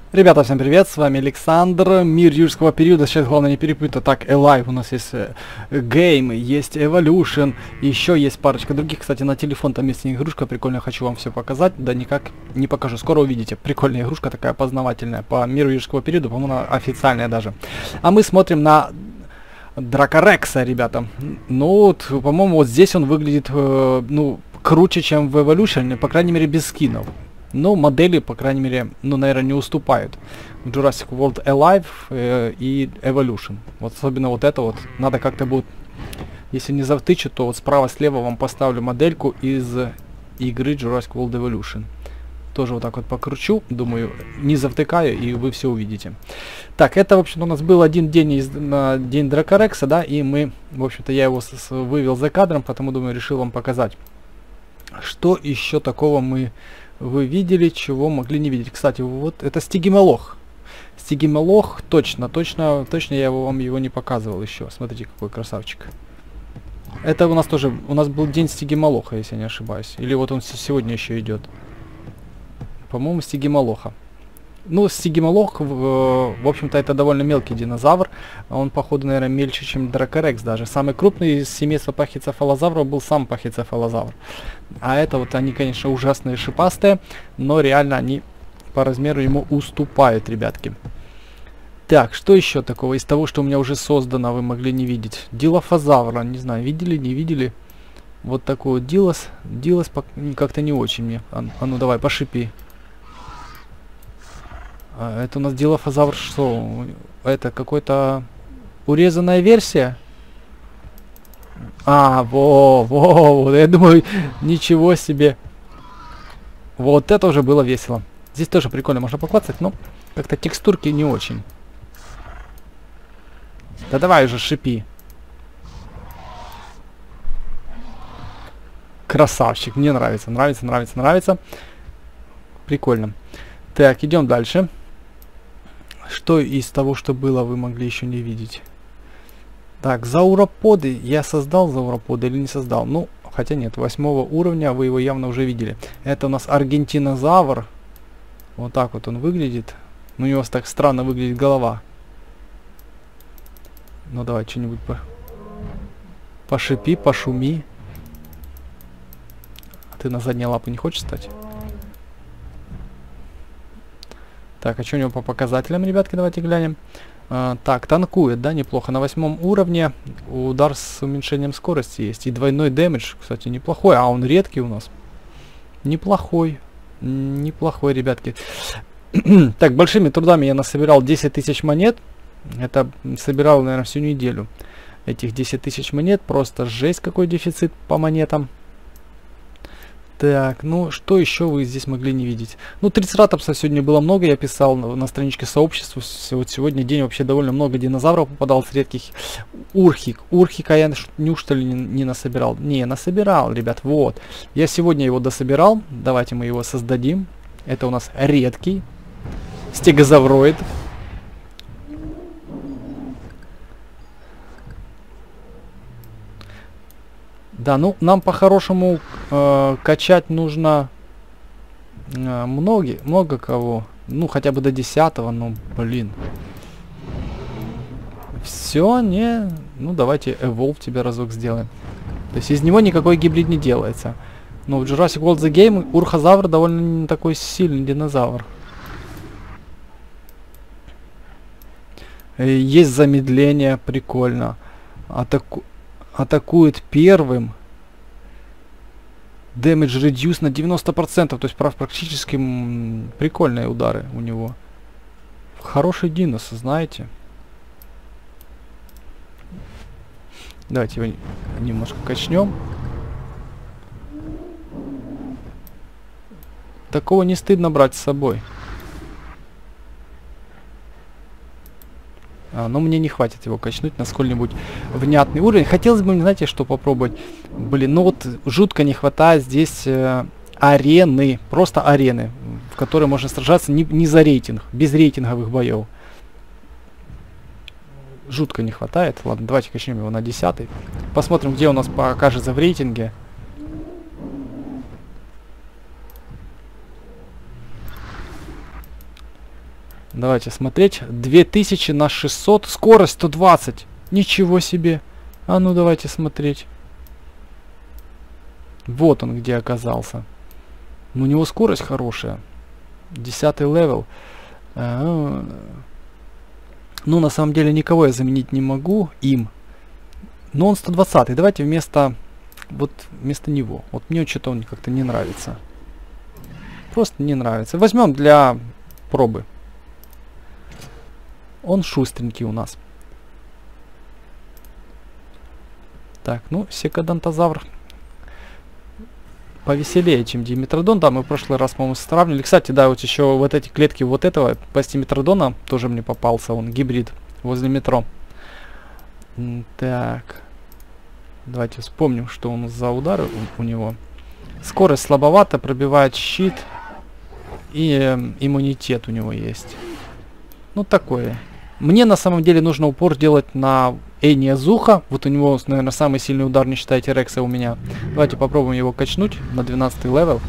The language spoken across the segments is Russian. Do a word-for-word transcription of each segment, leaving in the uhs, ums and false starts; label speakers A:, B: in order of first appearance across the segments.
A: Ребята, всем привет, с вами Александр, мир юрского периода. Сейчас главное не перепутать. Так, Alive, у нас есть э, Game, есть Evolution, еще есть парочка других. Кстати, на телефон там есть игрушка прикольная, хочу вам все показать. Да никак не покажу, скоро увидите. Прикольная игрушка, такая познавательная по миру юрского периода, по-моему, официальная даже. А мы смотрим на Дракорекса, ребята. Ну, вот, по-моему, вот здесь он выглядит, э, ну, круче, чем в Evolution, по крайней мере, без скинов. Но модели, по крайней мере, ну, наверное, не уступают Jurassic World Alive э, и Evolution. Вот особенно вот это вот. Надо как-то будет, если не завтычу, то вот справа-слева вам поставлю модельку из игры Jurassic World Evolution. Тоже вот так вот покручу, думаю, не завтыкаю, и вы все увидите. Так, это, в общем-то, у нас был один день из, на день Дракорекса, да, и мы, в общем-то, я его с, с, вывел за кадром, потому, думаю, решил вам показать. Что еще такого мы... Вы видели, чего могли не видеть. Кстати, вот это стигимолох. Стигимолох, точно, точно, точно я его, вам его не показывал еще. Смотрите, какой красавчик. Это у нас тоже, у нас был день стигимолоха, если я не ошибаюсь. Или вот он сегодня еще идет. По-моему, стигимолоха. Ну, стигимолох, в, в общем-то, это довольно мелкий динозавр. Он, походу, наверное, мельче, чем Дракорекс даже. Самый крупный из семейства пахицефалозавров был сам пахицефалозавр. А это вот они, конечно, ужасные шипастые, но реально они по размеру ему уступают, ребятки. Так, что еще такого из того, что у меня уже создано, вы могли не видеть? Дилофазавра, не знаю, видели, не видели? Вот такой вот дилос. Дилос как-то не очень мне. А, а ну давай, пошипи. А, это у нас дилофазавр что? Это какой-то урезанная версия? А, во, во, я думаю, ничего себе. Вот это уже было весело. Здесь тоже прикольно, можно поклацать, но как-то текстурки не очень. Да давай уже шипи. Красавчик, мне нравится, нравится, нравится, нравится. Прикольно. Так, идем дальше. Что из того, что было, вы могли еще не видеть? Так, зауроподы. Я создал зауроподы или не создал? Ну, хотя нет, восьмого уровня вы его явно уже видели. Это у нас аргентинозавр. Вот так вот он выглядит. Ну, у него так странно выглядит голова. Ну, давай что-нибудь по... пошипи, пошуми. А ты на задние лапы не хочешь стать? Так, а что у него по показателям, ребятки, давайте глянем. Uh, так, танкует, да, неплохо. На восьмом уровне удар с уменьшением скорости есть. И двойной дэмэдж, кстати, неплохой. А он редкий у нас. Неплохой. Неплохой, ребятки. Так, большими трудами я насобирал десять тысяч монет. Это собирал, наверное, всю неделю. Этих десять тысяч монет. Просто жесть, какой дефицит по монетам. Так, ну что еще вы здесь могли не видеть? Ну, трицератопса сегодня было много, я писал на, на страничке сообщества. Вот сегодня день вообще довольно много динозавров попадалось редких. Урхик. Урхика я неужто ли не, не насобирал? Не, насобирал, ребят, вот. Я сегодня его дособирал. Давайте мы его создадим. Это у нас редкий стегозавроид. Да, ну нам по-хорошему э, качать нужно э, много, много кого. Ну, хотя бы до десятого, ну, блин. Все, не... Ну, давайте Evolve тебе разок сделаем. То есть из него никакой гибрид не делается. Но в Jurassic World The Game урхозавр довольно такой сильный динозавр. Есть замедление, прикольно. Атаку... Атакует первым. Damage reduce на девяносто процентов. То есть прав, практически м, прикольные удары у него. Хороший динос, знаете. Давайте его немножко качнем. Такого не стыдно брать с собой. А, но мне не хватит его качнуть на сколь-нибудь внятный уровень. Хотелось бы, знаете, что попробовать? Блин, ну вот жутко не хватает здесь э, арены. Просто арены, в которой можно сражаться не, не за рейтинг, без рейтинговых боев. Жутко не хватает. Ладно, давайте качнем его на десятый. Посмотрим, где у нас покажется в рейтинге. Давайте смотреть. две тысячи на шестьсот. Скорость сто двадцать. Ничего себе. А ну давайте смотреть. Вот он где оказался. У него скорость хорошая. Десятый левел. А-а-а. Ну, на самом деле, никого я заменить не могу им. Но он сто двадцатый. Давайте вместо... Вот вместо него. Вот мне что-то он как-то не нравится. Просто не нравится. Возьмем для пробы. Он шустренький у нас. Так, ну, секадонтозавр повеселее, чем Диметродон. Да, мы в прошлый раз, по-моему, сравнивали. Кстати, да, вот еще вот эти клетки вот этого Пастиметродона тоже мне попался. Он гибрид возле метро. Так. Давайте вспомним, что он за удары у, у него. Скорость слабовато, пробивает щит. И э, иммунитет у него есть. Ну, такое. Мне на самом деле нужно упор делать на Эйниазуха. Вот у него, наверное, самый сильный удар, не считайте Рекса у меня. Давайте попробуем его качнуть на двенадцатый левел.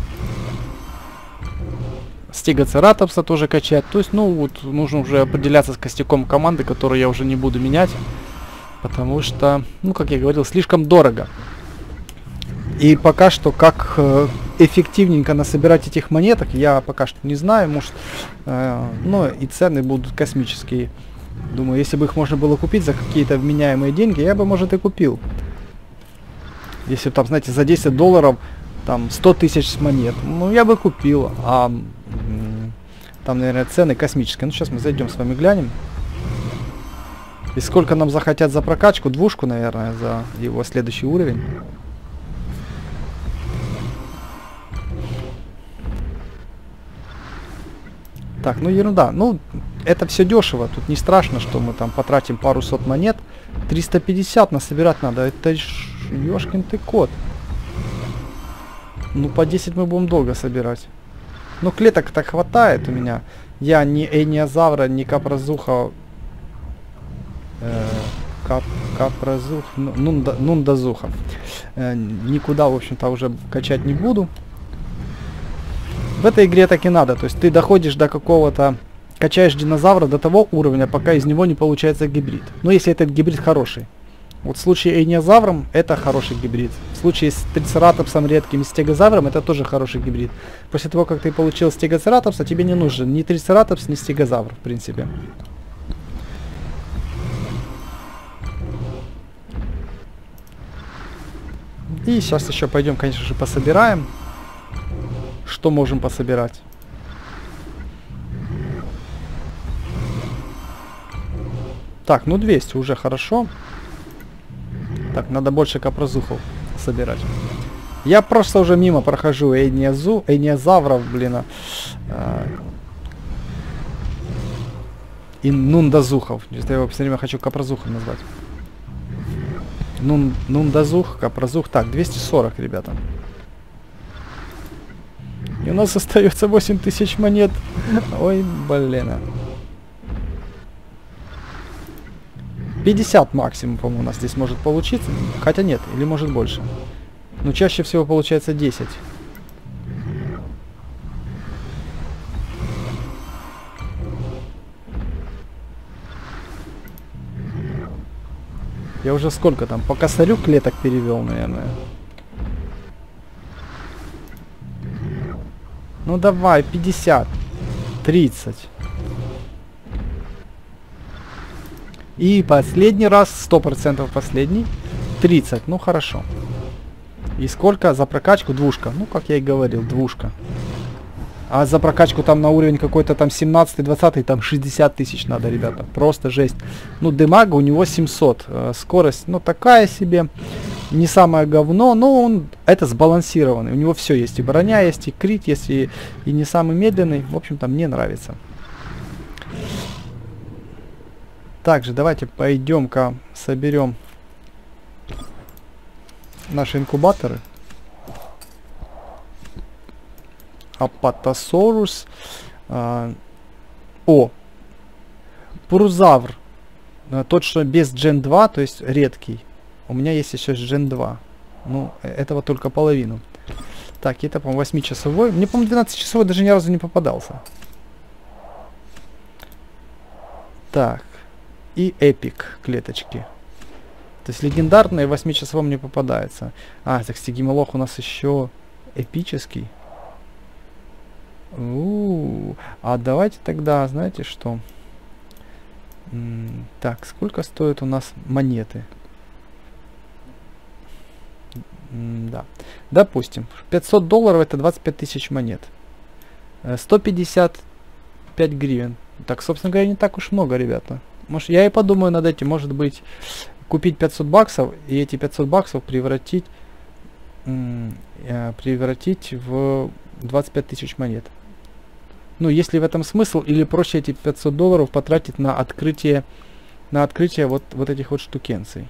A: Стегоцератопса тоже качать. То есть, ну, вот нужно уже определяться с костяком команды, которую я уже не буду менять. Потому что, ну, как я говорил, слишком дорого. И пока что, как э, эффективненько насобирать этих монеток, я пока что не знаю. Может, э, но и цены будут космические. Думаю, если бы их можно было купить за какие-то вменяемые деньги, я бы, может, и купил. Если там, знаете, за десять долларов, там, сто тысяч монет, ну, я бы купил. А там, наверное, цены космические. Ну, сейчас мы зайдем с вами глянем. И сколько нам захотят за прокачку? Двушку, наверное, за его следующий уровень. Так, ну ерунда. Ну, это все дешево. Тут не страшно, что мы там потратим пару сот монет. триста пятьдесят насобирать надо. Это ёшкин ты кот. Ну, по десять мы будем долго собирать. Ну, клеток так хватает у меня. Я ни Эйниазавра, ни Капрозуха... Э, кап, Капрозух... Нунда, Нундазуха. Э, никуда, в общем-то, уже качать не буду. В этой игре так и надо. То есть ты доходишь до какого-то... Качаешь динозавра до того уровня, пока из него не получается гибрид. Ну, если этот гибрид хороший. Вот в случае Эйниазавром это хороший гибрид. В случае с Трицератопсом редким и Стегозавром это тоже хороший гибрид. После того, как ты получил Стегоцератопса, тебе не нужен ни Трицератопс, ни Стегозавр, в принципе. И сейчас еще пойдем, конечно же, пособираем. Что можем пособирать? Так, ну двести уже хорошо. Так, надо больше капрозухов собирать. Я просто уже мимо прохожу Эйниазу, Эйниазавров, блин. А, и Нундазухов. Я его все время хочу капрозухом назвать. Нун, Нундазух, капрозух. Так, двести сорок, ребята. И у нас остается восемь тысяч монет. Ой, блин. пятьдесят максимум, по-моему, у нас здесь может получиться. Хотя нет, или может больше. Но чаще всего получается десять. Я уже сколько там? По косарю клеток перевел, наверное. Ну давай, пятьдесят. тридцать. И последний раз, сто процентов последний, тридцать, ну хорошо. И сколько за прокачку? Двушка. Ну, как я и говорил, двушка. А за прокачку там на уровень какой-то там семнадцатый, двадцатый, там шестьдесят тысяч надо, ребята. Просто жесть. Ну, демага у него семьсот. Э, скорость, ну, такая себе. Не самое говно, но он это сбалансированный. У него все есть. И броня есть, и крит есть, и, и не самый медленный. В общем-то, мне нравится. Также давайте пойдем-ка соберем наши инкубаторы. Апатосорус. А, о! Пурузавр. А, тот, что без джен два, то есть редкий. У меня есть еще джен два. Ну, этого только половину. Так, это, по-моему, восьмичасовой. Мне, по-моему, двенадцатичасовой даже ни разу не попадался. Так. И эпик клеточки. То есть легендарные восьмичасовом не попадается. А, так стигимолох у нас еще эпический. У-у-у. А давайте тогда, знаете что? М, так, сколько стоят у нас монеты? М, да. Допустим, пятьсот долларов это двадцать пять тысяч монет. Э, сто пятьдесят пять гривен. Так, собственно говоря, не так уж много, ребята. Может, я и подумаю над этим, может быть, купить пятьсот баксов и эти пятьсот баксов превратить, м, э, превратить в двадцать пять тысяч монет. Ну, есть ли в этом смысл, или проще эти пятьсот долларов потратить на открытие, на открытие вот, вот этих вот штукенций.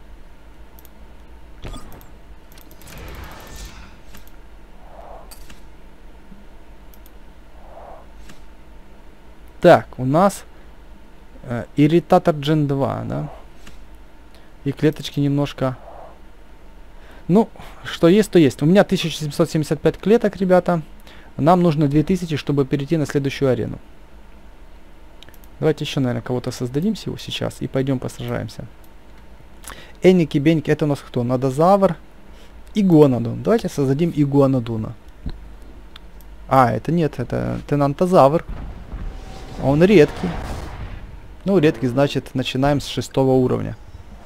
A: Так, у нас э, ирритатор джен два, да? И клеточки немножко... Ну, что есть, то есть. У меня тысяча семьсот семьдесят пять клеток, ребята. Нам нужно две тысячи, чтобы перейти на следующую арену. Давайте еще, наверное, кого-то создадим всего сейчас и пойдем посражаемся. Эники, Беники, это у нас кто? Надозавр. Игуанодон. Давайте создадим Игуанодона. А, это нет, это тенантозавр. Он редкий. Ну, редкий, значит, начинаем с шестого уровня.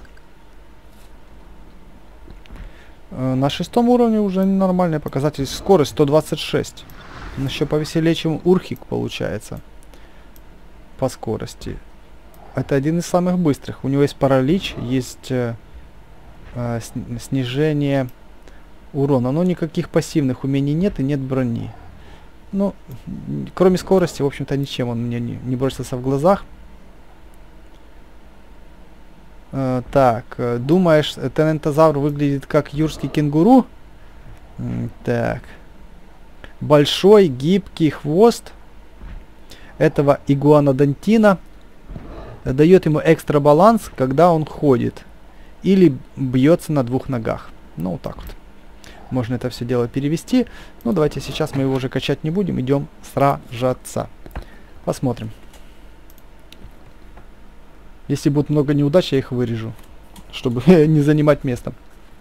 A: Э, на шестом уровне уже нормальный показатель. Скорость сто двадцать шесть. Он еще повеселее, чем Урхик получается. По скорости. Это один из самых быстрых. У него есть паралич, есть э, э, снижение урона. Но никаких пассивных умений нет и нет брони. Ну, кроме скорости, в общем-то, ничем он мне не, не бросился в глазах. Э, так, э, думаешь, тенантозавр выглядит как юрский кенгуру? М, так. Большой, гибкий хвост этого игуанодонтина дает ему экстра баланс, когда он ходит. Или бьется на двух ногах. Ну, вот так вот. Можно это все дело перевести. Ну, давайте сейчас мы его уже качать не будем. Идем сражаться. Посмотрим. Если будет много неудач, я их вырежу. Чтобы не занимать место.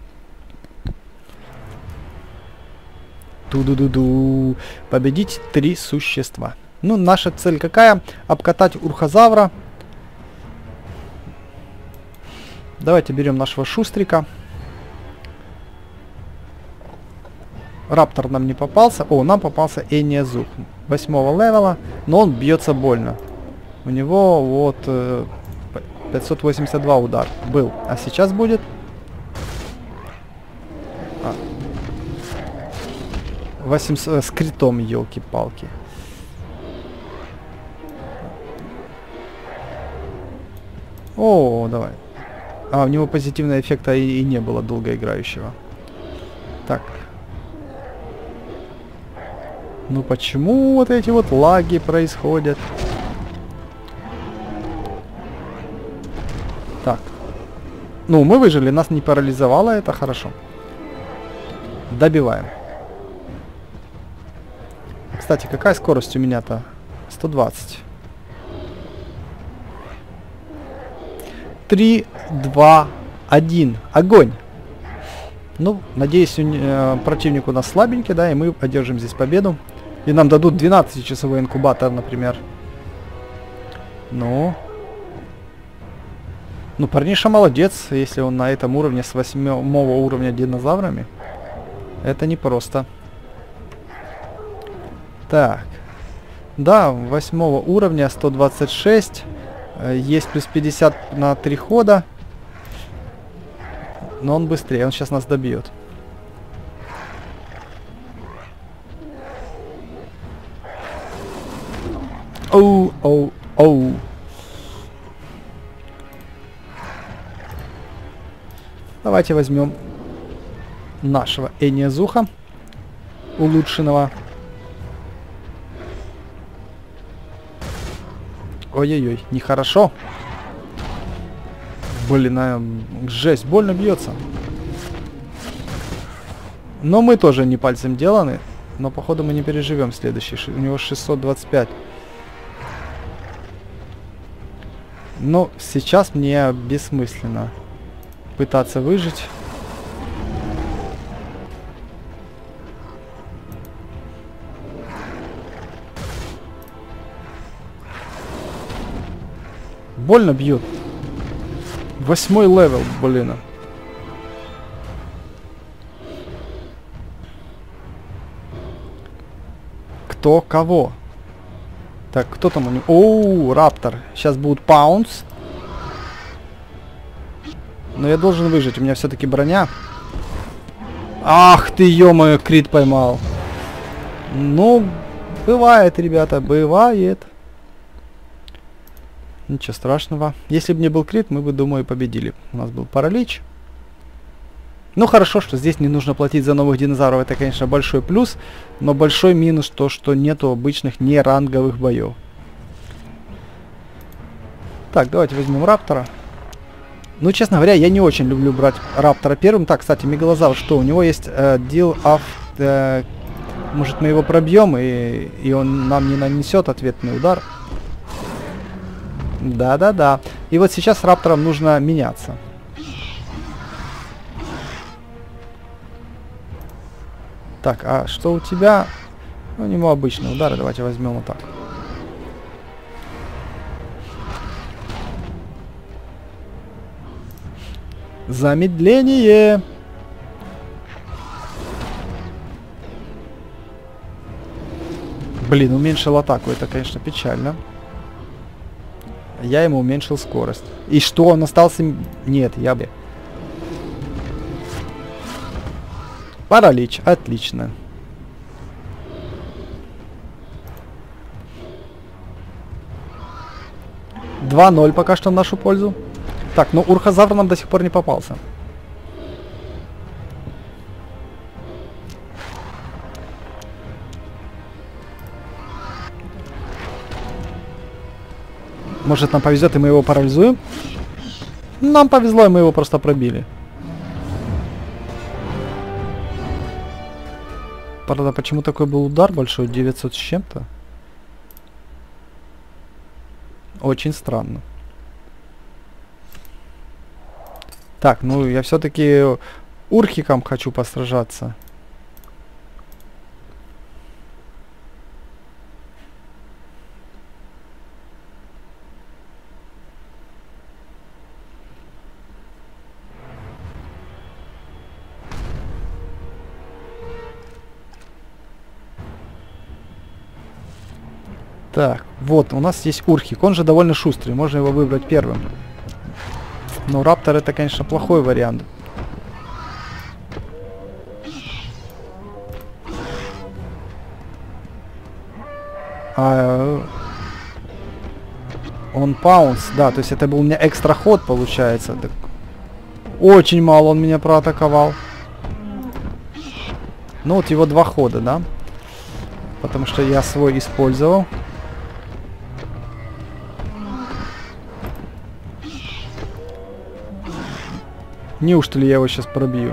A: Ту-ду-ду-ду. Победить три существа. Ну, наша цель какая? Обкатать урхозавра. Давайте берем нашего шустрика. Раптор нам не попался. О, нам попался Эниазух. Восьмого левела. Но он бьется больно. У него вот э, пятьсот восемьдесят два удар был. А сейчас будет... А. восемьсот э, с критом, елки-палки. О, давай. А, у него позитивного эффекта и, и не было долгоиграющего. Так. Ну почему вот эти вот лаги происходят? Так. Ну, мы выжили, нас не парализовало, это хорошо. Добиваем. Кстати, какая скорость у меня-то? сто двадцать. три, два, один. Огонь! Ну, надеюсь, э, противник у нас слабенький, да, и мы одержим здесь победу. И нам дадут двенадцатичасовой инкубатор, например. Ну. Ну, парниша молодец, если он на этом уровне с восьмого уровня динозаврами. Это непросто. Так. Да, восьмого уровня сто двадцать шесть. Есть плюс пятьдесят на три хода. Но он быстрее, он сейчас нас добьет. Оу, оу, оу. Давайте возьмем нашего Эниазуха улучшенного. Ой-ой-ой, нехорошо. Блин, а, жесть, больно бьется. Но мы тоже не пальцем деланы. Но походу мы не переживем следующий. У него шестьсот двадцать пять. Но сейчас мне бессмысленно пытаться выжить. Больно бьет. Восьмой левел, блин. Кто кого? Так, кто там у него? Оу, Раптор. Сейчас будут паунс. Но я должен выжить. У меня все-таки броня. Ах ты, ё-моё, крит поймал. Ну, бывает, ребята, бывает. Ничего страшного. Если бы не был крит, мы бы, думаю, победили. У нас был паралич. Ну, хорошо, что здесь не нужно платить за новых динозавров. Это, конечно, большой плюс. Но большой минус то, что нету обычных неранговых боев. Так, давайте возьмем Раптора. Ну, честно говоря, я не очень люблю брать Раптора первым. Так, кстати, Мегалозавр, что? У него есть э, deal of... Э, может, мы его пробьем, и, и он нам не нанесет ответный удар. Да-да-да. И вот сейчас Рапторам нужно меняться. Так, а что у тебя? Ну, у него обычные удары. Давайте возьмем вот так. Замедление. Блин, уменьшил атаку. Это, конечно, печально. Я ему уменьшил скорость. И что, он остался... Нет, я бы... Паралич, отлично. два ноль пока что в нашу пользу. Так, но Урхозавр нам до сих пор не попался. Может, нам повезет, и мы его парализуем? Нам повезло, и мы его просто пробили. Правда, почему такой был удар большой? девятьсот с чем-то? Очень странно. Так, ну я все-таки Урхиком хочу посражаться. Так, вот, у нас есть Урхик. Он же довольно шустрый, можно его выбрать первым. Но Раптор это, конечно, плохой вариант. А, он паунс, да, то есть это был у меня экстра ход, получается. Так, очень мало он меня проатаковал. Ну вот его два хода, да? Потому что я свой использовал. Неужто ли я его сейчас пробью?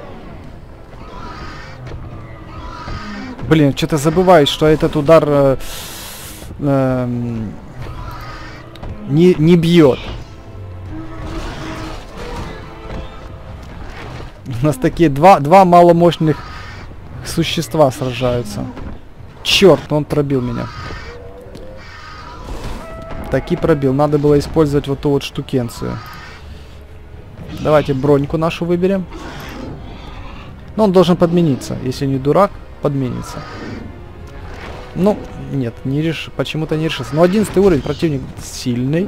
A: Блин, что-то забываю, что этот удар э, э, не, не бьет. У нас такие два, два маломощных существа сражаются. Черт, он пробил меня. Таки пробил. Надо было использовать вот ту вот штукенцию. Давайте броньку нашу выберем. Но он должен подмениться. Если не дурак, подменится. Ну, нет, не реш... почему-то не решился. Но одиннадцатый уровень, противник сильный.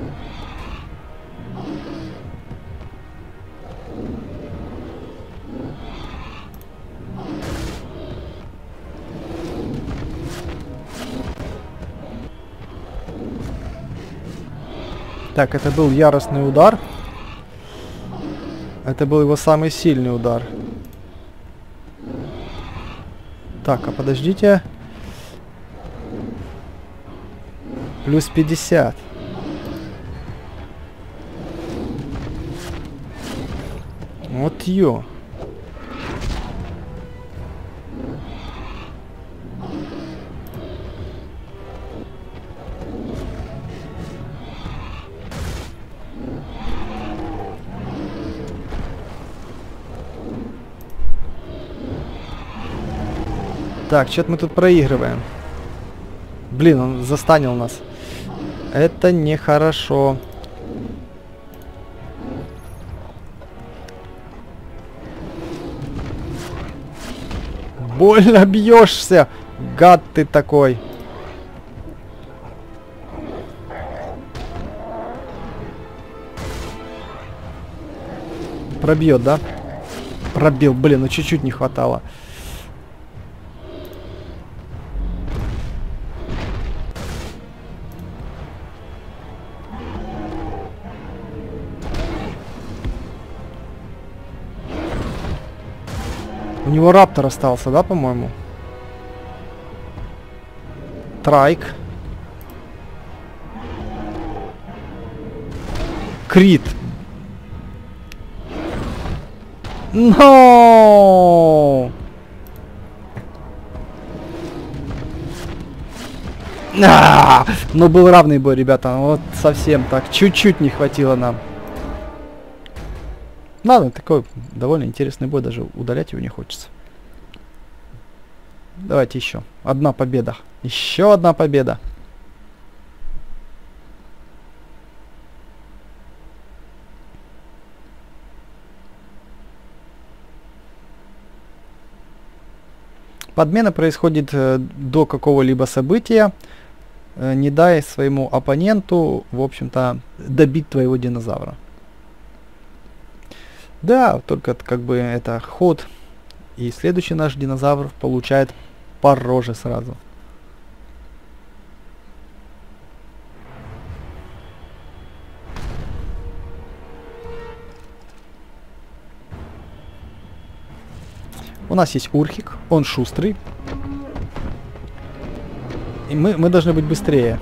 A: Так, это был яростный удар. Это был его самый сильный удар. Так, а подождите. Плюс пятьдесят. Вот ё. Так, что-то мы тут проигрываем. Блин, он застанил нас. Это нехорошо. Больно бьешься, гад ты такой. Пробьет, да? Пробил, блин, ну чуть-чуть не хватало. У него раптор остался, да, по-моему? Трайк. Крит. Но! А! Но был равный бой, ребята. Вот совсем так. Чуть-чуть не хватило нам. Ладно, такой довольно интересный бой. Даже удалять его не хочется. Давайте еще. Одна победа. Еще одна победа. Подмена происходит э, до какого-либо события, э, не дай своему оппоненту, в общем-то, добить твоего динозавра. Да, только как бы это ход, и следующий наш динозавр получает по роже сразу. У нас есть Урхик, он шустрый. И мы, мы должны быть быстрее.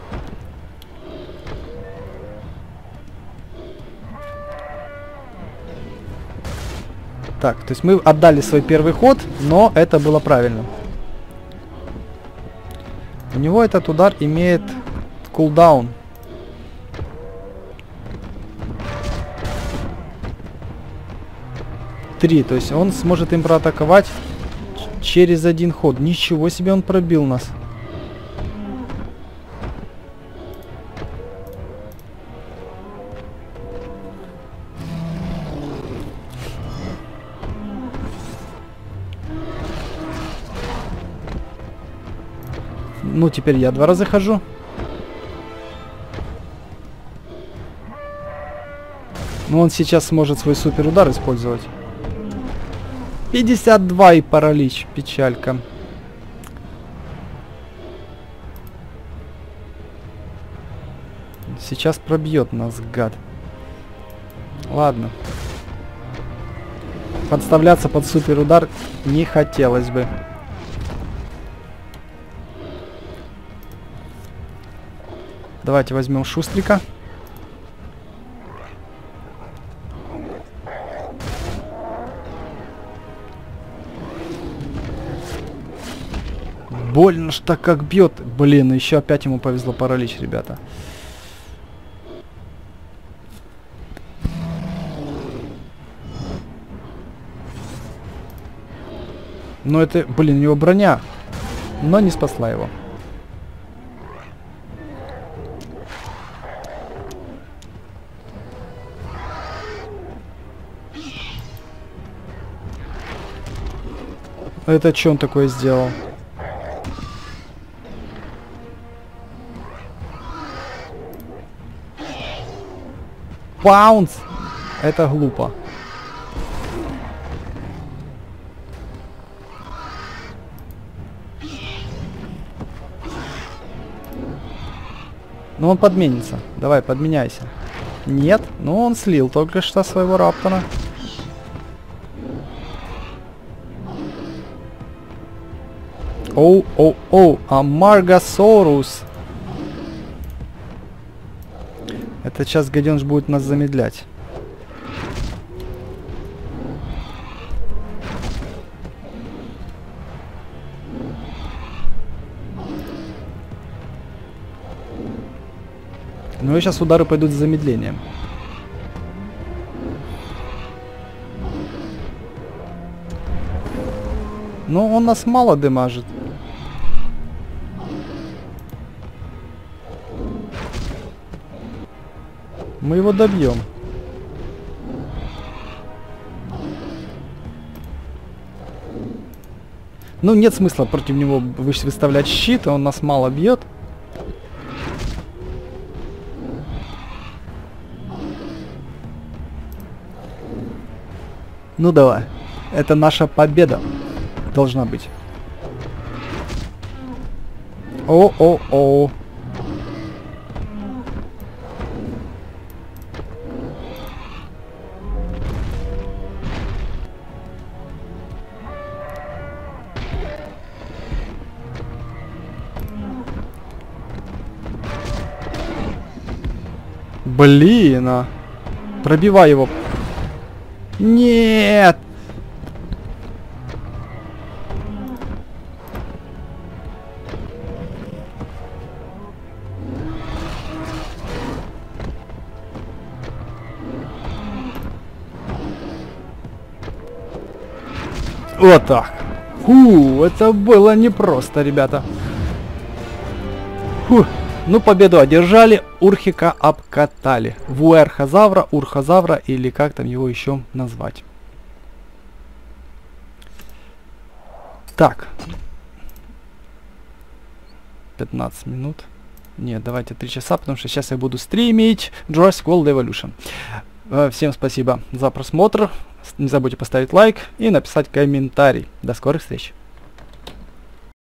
A: Так, то есть мы отдали свой первый ход, но это было правильно. У него этот удар имеет кулдаун. Три, то есть он сможет им проатаковать через один ход. Ничего себе, он пробил нас. Ну, теперь я два раза хожу. Но он сейчас сможет свой супер удар использовать. пятьдесят два и паралич. Печалька. Сейчас пробьет нас, гад. Ладно. Подставляться под супер удар не хотелось бы. Давайте возьмем Шустрика. Больно ж так как бьет. Блин, еще опять ему повезло паралич, ребята. Но это, блин, у него броня. Но не спасла его. Это что он такое сделал? Паунс! Это глупо. Ну он подменится. Давай, подменяйся. Нет? Ну он слил только что своего раптора. Оу, оу, оу, Амаргасорус. Это сейчас гаденыш будет нас замедлять. Ну и сейчас удары пойдут с замедлением. Но он нас мало дамажит. Мы его добьем. Ну, нет смысла против него выставлять щит, он нас мало бьет. Ну давай. Это наша победа. Должна быть. О-о-о. Блин, а. Пробивай его. Нет. Вот так. Фу, это было непросто, ребята. Фу. Ну, победу одержали, Урхика обкатали. Вуэрхозавра, Урхозавра или как там его еще назвать. Так. пятнадцать минут. Нет, давайте три часа, потому что сейчас я буду стримить Jurassic World Evolution. Всем спасибо за просмотр. Не забудьте поставить лайк и написать комментарий. До скорых встреч.